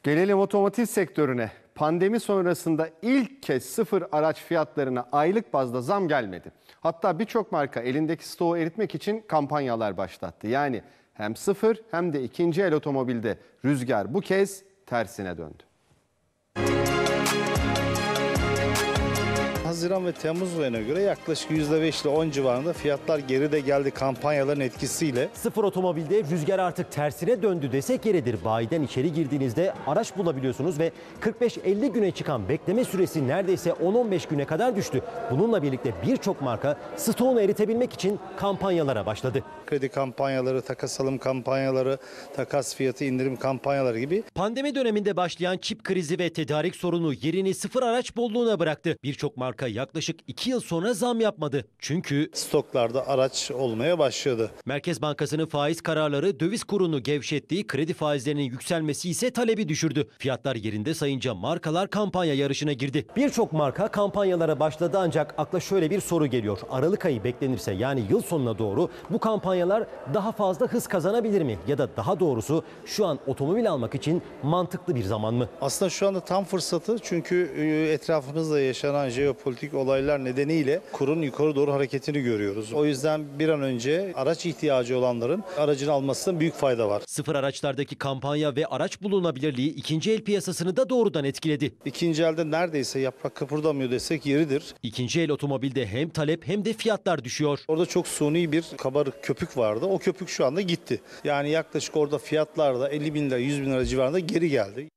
Gelelim otomotiv sektörüne. Pandemi sonrasında ilk kez sıfır araç fiyatlarına aylık bazda zam gelmedi. Hatta birçok marka elindeki stoğu eritmek için kampanyalar başlattı. Yani hem sıfır hem de ikinci el otomobilde rüzgar bu kez tersine döndü. Haziran ve Temmuz ayına göre yaklaşık %5 ile 10 civarında fiyatlar geride geldi kampanyaların etkisiyle. Sıfır otomobilde rüzgar artık tersine döndü desek yeridir. Bayiden içeri girdiğinizde araç bulabiliyorsunuz ve 45-50 güne çıkan bekleme süresi neredeyse 10-15 güne kadar düştü. Bununla birlikte birçok marka stoğunu eritebilmek için kampanyalara başladı. Kredi kampanyaları, takas alım kampanyaları, takas fiyatı indirim kampanyaları gibi. Pandemi döneminde başlayan çip krizi ve tedarik sorunu yerini sıfır araç bolluğuna bıraktı. Birçok marka yaklaşık 2 yıl sonra zam yapmadı. Çünkü Stoklarda araç olmaya başladı. Merkez Bankası'nın faiz kararları döviz kurunu gevşetti, kredi faizlerinin yükselmesi ise talebi düşürdü. Fiyatlar yerinde sayınca markalar kampanya yarışına girdi. Birçok marka kampanyalara başladı ancak akla şöyle bir soru geliyor. Aralık ayı beklenirse yani yıl sonuna doğru bu kampanyalar daha fazla hız kazanabilir mi? Ya da daha doğrusu şu an otomobil almak için mantıklı bir zaman mı? Aslında şu anda tam fırsatı, çünkü etrafımızda yaşanan jeopolitik olaylar nedeniyle kurun yukarı doğru hareketini görüyoruz. O yüzden bir an önce araç ihtiyacı olanların aracını almasında büyük fayda var. Sıfır araçlardaki kampanya ve araç bulunabilirliği ikinci el piyasasını da doğrudan etkiledi. İkinci elde neredeyse yaprak kıpırdamıyor desek yeridir. İkinci el otomobilde hem talep hem de fiyatlar düşüyor. Orada çok suni bir kabarık köpük vardı. O köpük şu anda gitti. Yani yaklaşık orada fiyatlar da 50 bin lira, 100 bin lira civarında geri geldi.